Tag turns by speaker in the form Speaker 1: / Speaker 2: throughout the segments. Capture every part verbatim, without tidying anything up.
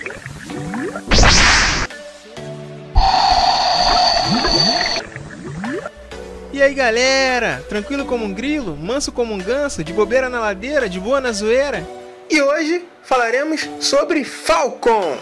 Speaker 1: E aí galera, tranquilo como um grilo, manso como um ganso, de bobeira na ladeira, de boa na zoeira? E hoje falaremos sobre Falcon.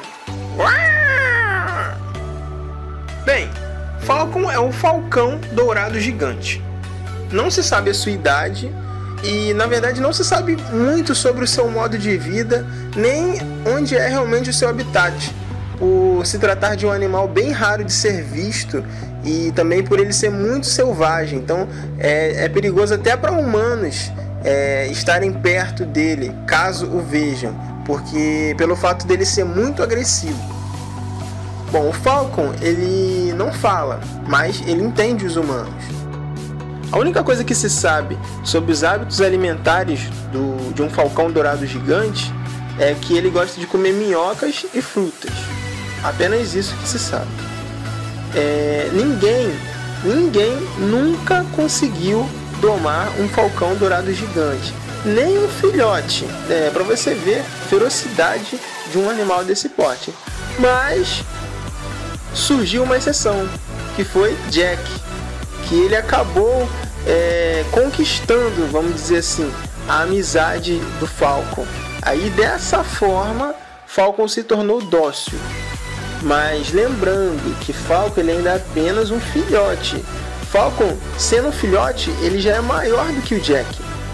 Speaker 1: Bem, Falcon é um falcão dourado gigante. Não se sabe a sua idade e na verdade não se sabe muito sobre o seu modo de vida, nem onde é realmente o seu habitat, por se tratar de um animal bem raro de ser visto e também por ele ser muito selvagem. Então é, é perigoso até para humanos é, estarem perto dele, caso o vejam, porque pelo fato dele ser muito agressivo. Bom, o Falcon ele não fala, mas ele entende os humanos. A única coisa que se sabe sobre os hábitos alimentares do, de um falcão dourado gigante é que ele gosta de comer minhocas e frutas. Apenas isso que se sabe. É, ninguém, ninguém nunca conseguiu domar um falcão dourado gigante, nem um filhote, é, para você ver a ferocidade de um animal desse porte. Mas surgiu uma exceção, que foi Jack, que ele acabou é, conquistando, vamos dizer assim, a amizade do Falcon. Aí dessa forma, Falcon se tornou dócil. Mas lembrando que Falcon ele ainda é apenas um filhote. Falcon, sendo um filhote, ele já é maior do que o Jack.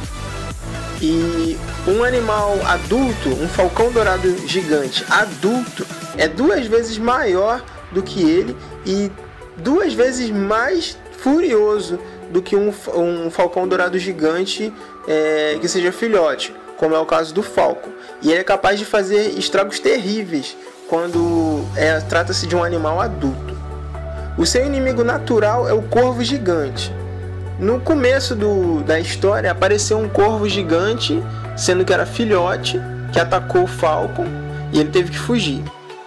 Speaker 1: E um animal adulto, um falcão dourado gigante adulto, é duas vezes maior do que ele e duas vezes mais furioso do que um, um falcão dourado gigante é, que seja filhote, como é o caso do Falcon. E ele é capaz de fazer estragos terríveis quando é, trata-se de um animal adulto. O seu inimigo natural é o corvo gigante. No começo do, da história apareceu um corvo gigante, sendo que era filhote, que atacou o Falcon e ele teve que fugir.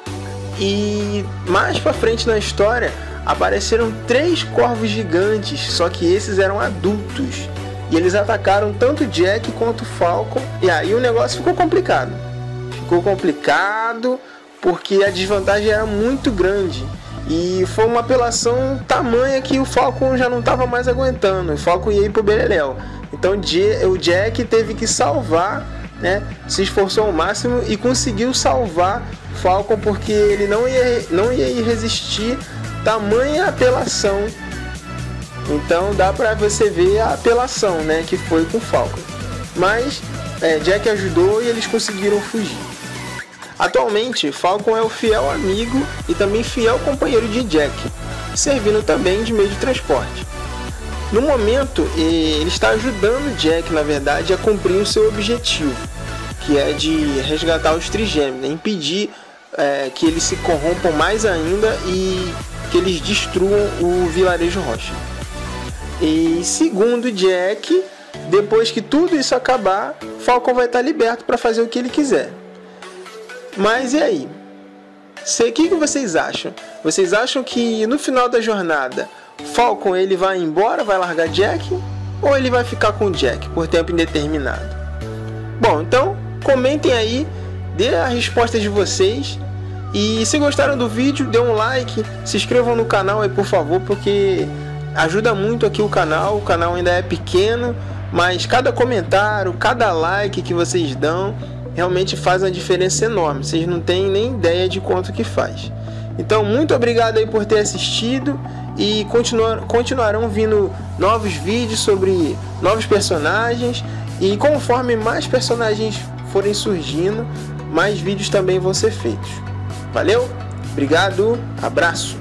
Speaker 1: E mais pra frente na história apareceram três corvos gigantes, só que esses eram adultos. E eles atacaram tanto Jack quanto Falcon. E aí o negócio ficou complicado. Ficou complicado porque a desvantagem era muito grande. E foi uma apelação tamanha que o Falcon já não estava mais aguentando. O Falcon ia ir pro beleléu. Então o Jack teve que salvar, né? Se esforçou ao máximo e conseguiu salvar Falcon, porque ele não ia, não ia resistir tamanha apelação. Então dá pra você ver a apelação, né, que foi com Falcon. Mas é, Jack ajudou e eles conseguiram fugir. Atualmente, Falcon é o fiel amigo e também fiel companheiro de Jack, servindo também de meio de transporte. No momento, ele está ajudando Jack, na verdade, a cumprir o seu objetivo, que é de resgatar os trigêmeos, né? Impedir é, que eles se corrompam mais ainda e que eles destruam o vilarejo Rocha. E segundo Jack, depois que tudo isso acabar, Falcon vai estar liberto para fazer o que ele quiser. Mas e aí? O que, que vocês acham? Vocês acham que no final da jornada Falcon ele vai embora, vai largar Jack? Ou ele vai ficar com Jack por tempo indeterminado? Bom, então comentem aí, dê a resposta de vocês. E se gostaram do vídeo, dê um like, se inscrevam no canal aí por favor, porque ajuda muito aqui o canal. O canal ainda é pequeno, mas cada comentário, cada like que vocês dão realmente faz uma diferença enorme. Vocês não têm nem ideia de quanto que faz. Então, muito obrigado aí por ter assistido e continuar, continuarão vindo novos vídeos sobre novos personagens. E conforme mais personagens forem surgindo, mais vídeos também vão ser feitos. Valeu, obrigado, abraço.